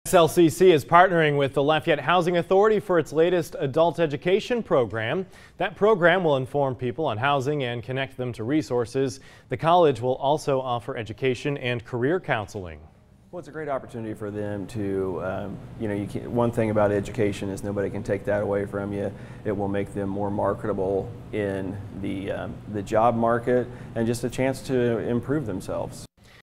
SLCC is partnering with the Lafayette Housing Authority for its latest adult education program. That program will inform people on housing and connect them to resources. The college will also offer education and career counseling. Well, it's a great opportunity for them to, one thing about education is nobody can take that away from you. It will make them more marketable in the job market and just a chance to improve themselves.